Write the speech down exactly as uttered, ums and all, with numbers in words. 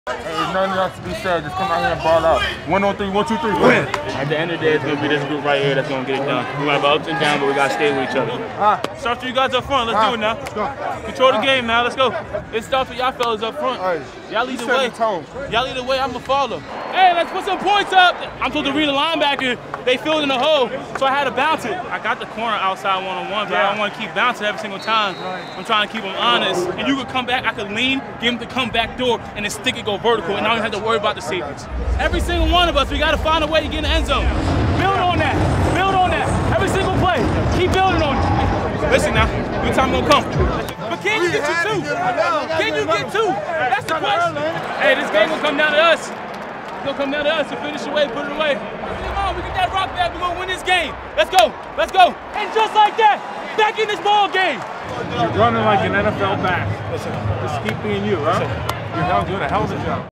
There's nothing else to be said. Just come out here and ball out. One on three, one, two, three, win. At the end of the day, it's going to be this group right here that's going to get it done. We might have ups and downs, but we got to stay with each other. Ah. Start for you guys up front. Let's ah. do it now. Let's go. Control the ah. game now. Let's go. It starts with y'all fellas up front. Y'all lead the way. Y'all lead the way. I'm going to follow. Hey, let's put some points up. I'm supposed to read the linebacker. They filled in the hole, so I had to bounce it. I got the corner outside one-on-one, but yeah. I don't want to keep bouncing every single time. I'm trying to keep them honest. And you could come back. I could lean, give him the comeback door, and then stick it, go vertical, and I don't have to worry about the safeties. Every single one of us, we got to find a way to get in the end zone. Build on that. Build on that. Every single play. Keep building on it. Listen now, your time gonna come. But can you get you two? Can you get two? That's the question. Hey, this game gonna come down to us. It's gonna come down to us to finish away, put it away. Come on, we get that rock back. We're gonna win this game. Let's go. Let's go. And just like that, back in this ball game. You're running like an N F L back. Listen, just keep being you, huh? You're hell doing a hell of a job.